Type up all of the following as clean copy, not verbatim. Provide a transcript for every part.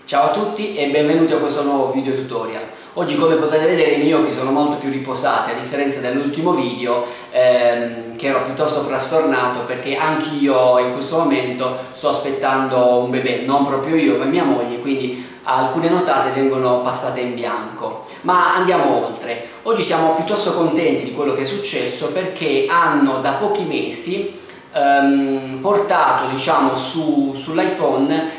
Ciao a tutti e benvenuti a questo nuovo video tutorial. Oggi, come potete vedere, i miei occhi sono molto più riposati, a differenza dell'ultimo video che ero piuttosto frastornato, perché anch'io in questo momento sto aspettando un bebè, non proprio io ma mia moglie, quindi alcune notate vengono passate in bianco. Ma andiamo oltre. Oggi siamo piuttosto contenti di quello che è successo, perché hanno da pochi mesi portato, diciamo, sull'iPhone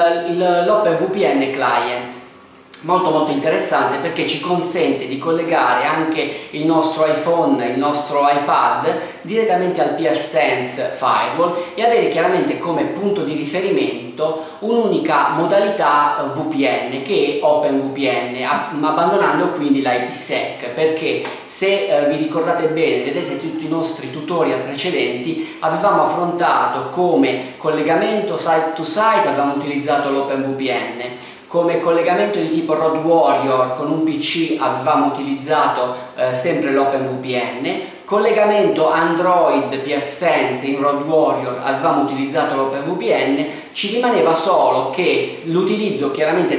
l'OpenVPN client, molto interessante, perché ci consente di collegare anche il nostro iPhone, il nostro iPad direttamente al pfSense firewall e avere chiaramente come punto di riferimento un'unica modalità VPN, che è OpenVPN, abbandonando quindi l'IPsec, perché se vi ricordate bene, vedete tutti i nostri tutorial precedenti, avevamo affrontato come collegamento site to site, avevamo utilizzato l'OpenVPN. Come collegamento di tipo Road Warrior con un PC avevamo utilizzato sempre l'OpenVPN, collegamento Android pfSense in Road Warrior avevamo utilizzato l'OpenVPN, ci rimaneva solo che l'utilizzo chiaramente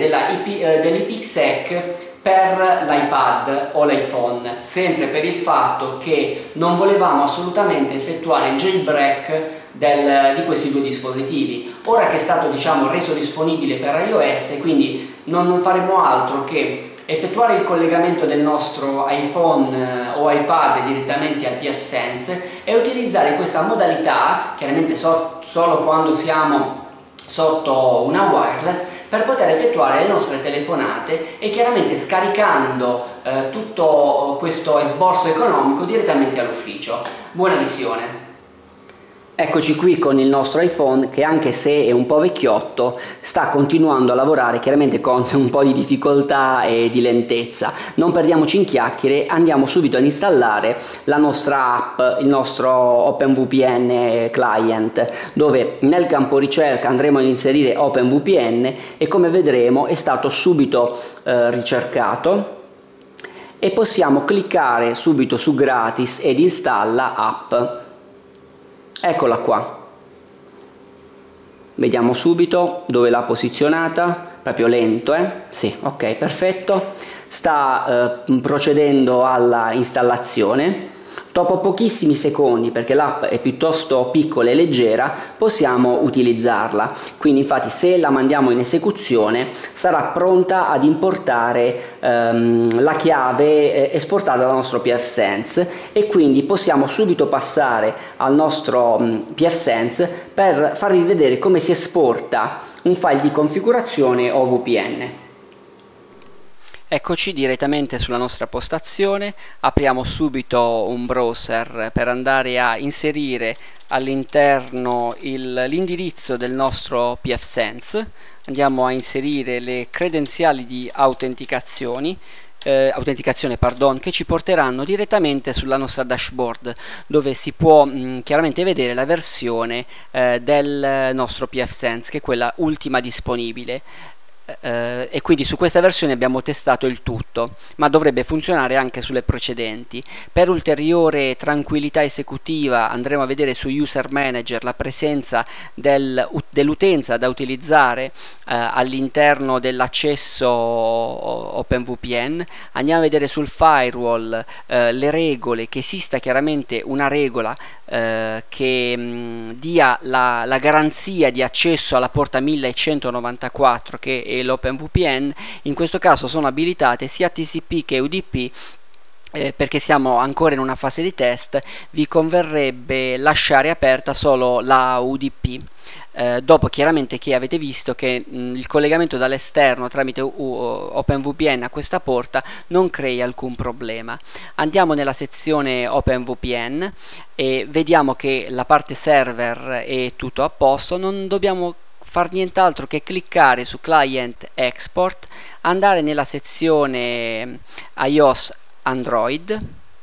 dell'IPsec per l'iPad o l'iPhone, sempre per il fatto che non volevamo assolutamente effettuare il jailbreak di questi due dispositivi. Ora che è stato, diciamo, reso disponibile per iOS, quindi non faremo altro che effettuare il collegamento del nostro iPhone o iPad direttamente al pfSense e utilizzare questa modalità, chiaramente solo quando siamo sotto una wireless, per poter effettuare le nostre telefonate e chiaramente scaricando tutto questo esborso economico direttamente all'ufficio. Buona visione! Eccoci qui con il nostro iPhone che, anche se è un po' vecchiotto, sta continuando a lavorare, chiaramente con un po' di difficoltà e di lentezza. Non perdiamoci in chiacchiere, andiamo subito ad installare la nostra app, il nostro OpenVPN client, dove nel campo ricerca andremo ad inserire OpenVPN e, come vedremo, è stato subito ricercato e possiamo cliccare subito su gratis ed installa app. Eccola qua, vediamo subito dove l'ha posizionata, proprio lento, Sì, ok, perfetto. Sta procedendo alla installazione. Dopo pochissimi secondi, perché l'app è piuttosto piccola e leggera, possiamo utilizzarla. Quindi infatti, se la mandiamo in esecuzione, sarà pronta ad importare la chiave esportata dal nostro pfSense, e quindi possiamo subito passare al nostro pfSense per farvi vedere come si esporta un file di configurazione OVPN. Eccoci direttamente sulla nostra postazione, apriamo subito un browser per andare a inserire all'interno l'indirizzo del nostro pfSense. Andiamo a inserire le credenziali di autenticazione, che ci porteranno direttamente sulla nostra dashboard, dove si può chiaramente vedere la versione del nostro pfSense, che è quella ultima disponibile. E quindi su questa versione abbiamo testato il tutto, ma dovrebbe funzionare anche sulle precedenti. Per ulteriore tranquillità esecutiva andremo a vedere su User Manager la presenza dell'utenza da utilizzare all'interno dell'accesso OpenVPN. Andiamo a vedere sul firewall le regole, che esista chiaramente una regola che dia la garanzia di accesso alla porta 1194, che è l'OpenVPN. In questo caso sono abilitate sia TCP che UDP. Perché siamo ancora in una fase di test, vi converrebbe lasciare aperta solo la UDP, dopo chiaramente che avete visto che il collegamento dall'esterno tramite OpenVPN a questa porta non crea alcun problema. Andiamo nella sezione OpenVPN e vediamo che la parte server è tutto a posto, non dobbiamo far nient'altro che cliccare su Client Export, andare nella sezione iOS Android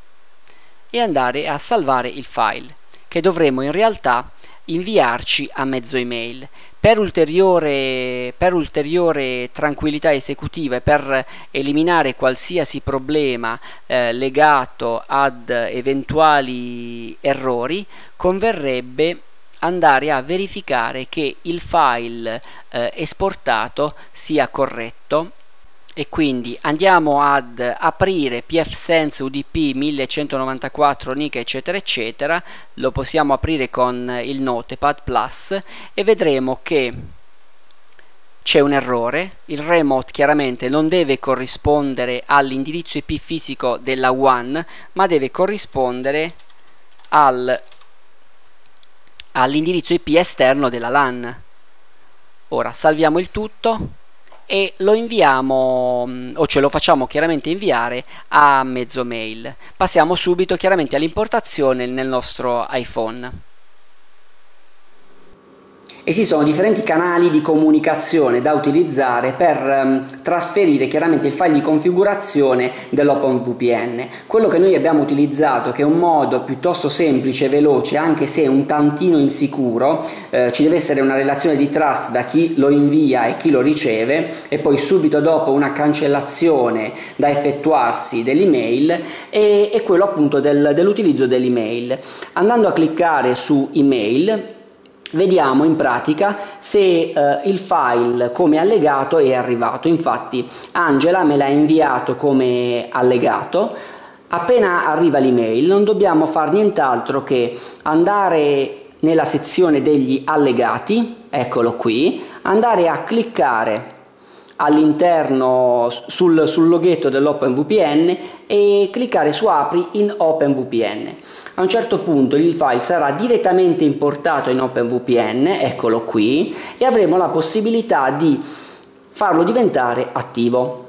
e andare a salvare il file, che dovremo in realtà inviarci a mezzo email. Per ulteriore tranquillità esecutiva e per eliminare qualsiasi problema legato ad eventuali errori, converrebbe andare a verificare che il file esportato sia corretto, e quindi andiamo ad aprire pfSense UDP 1194 NIC eccetera eccetera, lo possiamo aprire con il Notepad Plus e vedremo che c'è un errore. Il remote chiaramente non deve corrispondere all'indirizzo IP fisico della WAN, ma deve corrispondere all'indirizzo IP esterno della LAN. Ora salviamo il tutto e lo inviamo, o ce lo facciamo chiaramente inviare a mezzo mail. Passiamo subito chiaramente all'importazione nel nostro iPhone. Esistono differenti canali di comunicazione da utilizzare per trasferire chiaramente il file di configurazione dell'OpenVPN. Quello che noi abbiamo utilizzato, che è un modo piuttosto semplice e veloce, anche se un tantino insicuro, ci deve essere una relazione di trust da chi lo invia e chi lo riceve, e poi subito dopo una cancellazione da effettuarsi dell'email, è quello appunto dell'utilizzo dell'email. Andando a cliccare su email, vediamo in pratica se il file come allegato è arrivato. Infatti Angela me l'ha inviato come allegato. Appena arriva l'email non dobbiamo fare nient'altro che andare nella sezione degli allegati, eccolo qui, andare a cliccare all'interno sul loghetto dell'OpenVPN e cliccare su apri in OpenVPN. A un certo punto il file sarà direttamente importato in OpenVPN, eccolo qui, e avremo la possibilità di farlo diventare attivo.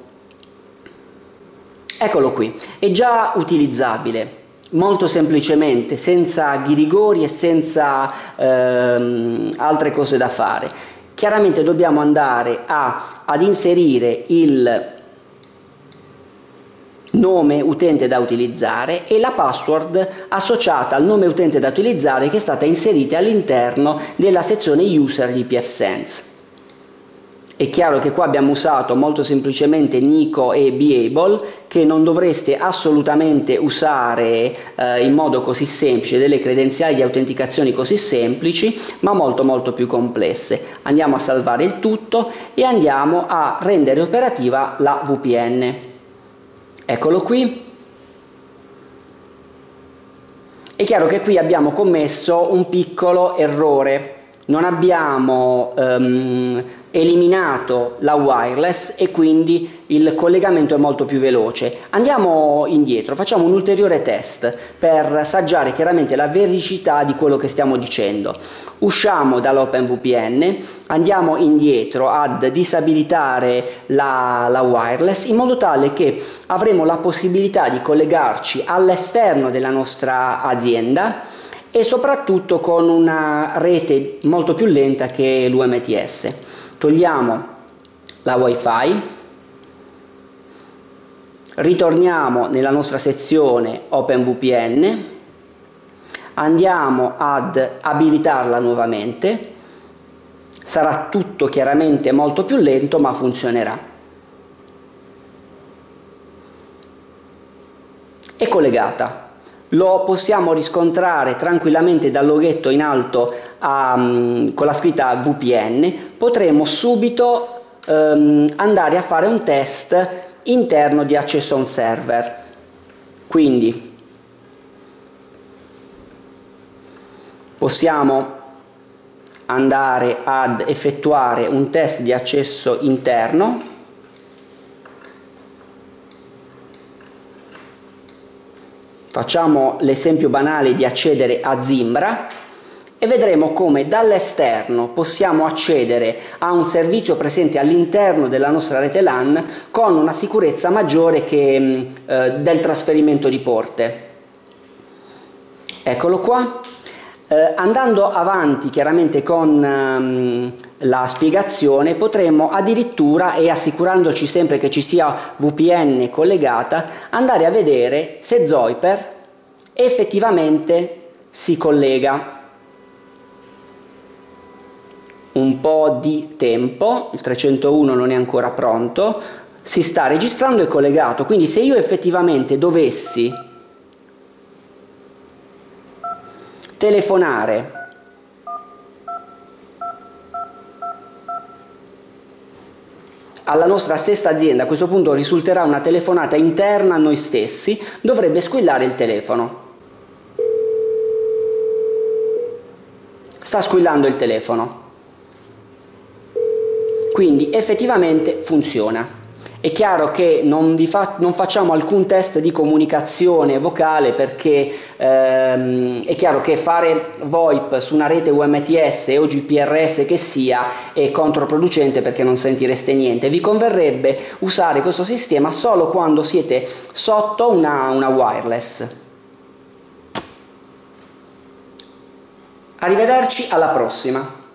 Eccolo qui, è già utilizzabile molto semplicemente, senza ghirigori e senza altre cose da fare. Chiaramente dobbiamo andare ad inserire il nome utente da utilizzare e la password associata al nome utente da utilizzare, che è stata inserita all'interno della sezione user di pfSense. È chiaro che qua abbiamo usato molto semplicemente Nico e Beable, che non dovreste assolutamente usare in modo così semplice, delle credenziali di autenticazione così semplici, ma molto più complesse. Andiamo a salvare il tutto e andiamo a rendere operativa la VPN. Eccolo qui. È chiaro che qui abbiamo commesso un piccolo errore. Non abbiamo eliminato la wireless e quindi il collegamento è molto più veloce. Andiamo indietro, facciamo un ulteriore test per saggiare chiaramente la vericità di quello che stiamo dicendo. Usciamo dall'OpenVPN, andiamo indietro ad disabilitare la wireless, in modo tale che avremo la possibilità di collegarci all'esterno della nostra azienda e soprattutto con una rete molto più lenta che l'UMTS. Togliamo la Wi-Fi, ritorniamo nella nostra sezione OpenVPN, andiamo ad abilitarla nuovamente, sarà tutto chiaramente molto più lento, ma funzionerà. È collegata. Lo possiamo riscontrare tranquillamente dal loghetto in alto con la scritta VPN. Potremo subito andare a fare un test interno di accesso a un server. Quindi possiamo andare ad effettuare un test di accesso interno. Facciamo l'esempio banale di accedere a Zimbra e vedremo come dall'esterno possiamo accedere a un servizio presente all'interno della nostra rete LAN con una sicurezza maggiore che del trasferimento di porte. Eccolo qua. Andando avanti chiaramente con la spiegazione, potremo addirittura, e assicurandoci sempre che ci sia VPN collegata, andare a vedere se Zoiper effettivamente si collega. Un po' di tempo, il 301 non è ancora pronto, si sta registrando e collegato, quindi se io effettivamente dovessi telefonare alla nostra stessa azienda, a questo punto risulterà una telefonata interna a noi stessi, dovrebbe squillare il telefono. Sta squillando il telefono. Quindi effettivamente funziona. È chiaro che non facciamo alcun test di comunicazione vocale, perché è chiaro che fare VoIP su una rete UMTS o GPRS che sia è controproducente, perché non sentireste niente. Vi converrebbe usare questo sistema solo quando siete sotto una wireless. Arrivederci, alla prossima!